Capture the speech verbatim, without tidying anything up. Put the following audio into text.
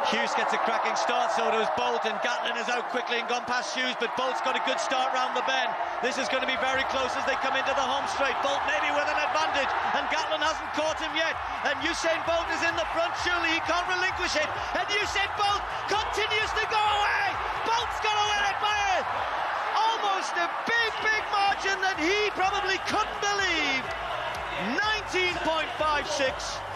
Hughes gets a cracking start, so does Bolt, and Galtin is out quickly and gone past Hughes, but Bolt's got a good start round the bend. This is going to be very close as they come into the home straight. Bolt maybe with an advantage, and Galtin hasn't caught him yet, and Usain Bolt is in the front. Surely he can't relinquish it, and Usain Bolt continues to go away. Bolt's going to win it by a, almost a big, big margin that he probably couldn't believe. nineteen point five six.